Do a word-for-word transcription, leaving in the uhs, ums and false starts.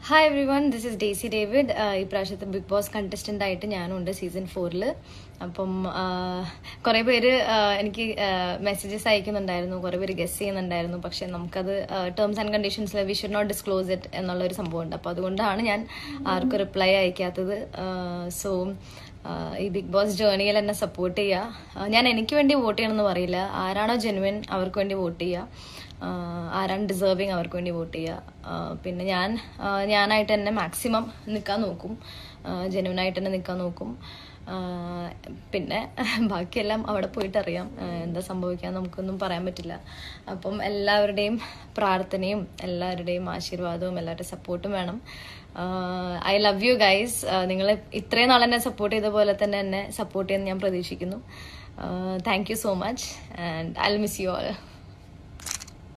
Hi everyone, this is Daisy David. ഈ പ്രാവശ്യത്തെ big boss contestant ആയിട്ട് ഞാനുണ്ട് സീസൺ ഫോറിൽ. അപ്പം കുറേ പേര് എനിക്ക് മെസ്സേജസ് അയക്കുന്നുണ്ടായിരുന്നു, കുറേ പേര് ഗസ് ചെയ്യുന്നുണ്ടായിരുന്നു. പക്ഷെ നമുക്കത് ടേംസ് ആൻഡ് കണ്ടീഷൻസിൽ we should not disclose it എന്നുള്ളൊരു സംഭവമുണ്ട്. അപ്പോൾ അതുകൊണ്ടാണ് ഞാൻ ആർക്കും റിപ്ലൈ അയക്കാത്തത്. സോ ഈ ബിഗ് ബോസ് ജേർണിയിൽ എന്നെ സപ്പോർട്ട് ചെയ്യുക. ഞാൻ എനിക്ക് വേണ്ടി വോട്ട് ചെയ്യണമെന്ന് പറയില്ല. ആരാണോ ജെനുവിൻ അവർക്ക് വേണ്ടി വോട്ട് ചെയ്യുക, ആരാണ് ഡിസേർവിങ് അവർക്ക് വേണ്ടി വോട്ട് ചെയ്യുക. പിന്നെ ഞാൻ ഞാനായിട്ട് തന്നെ മാക്സിമം നിൽക്കാൻ നോക്കും, ജെനുവിനായിട്ട് തന്നെ നിൽക്കാൻ നോക്കും. പിന്നെ ബാക്കിയെല്ലാം അവിടെ പോയിട്ട് അറിയാം എന്താ സംഭവിക്കാൻ, നമുക്കൊന്നും പറയാൻ പറ്റില്ല. അപ്പം എല്ലാവരുടെയും പ്രാർത്ഥനയും എല്ലാവരുടെയും ആശീർവാദവും എല്ലാവരുടെയും സപ്പോർട്ടും വേണം. I love you guys. നിങ്ങൾ ഇത്രയും നാൾ എന്നെ സപ്പോർട്ട് ചെയ്ത പോലെ തന്നെ എന്നെ സപ്പോർട്ട് ചെയ്യുമെന്ന് ഞാൻ പ്രതീക്ഷിക്കുന്നു. Thank you so much and I will miss you all.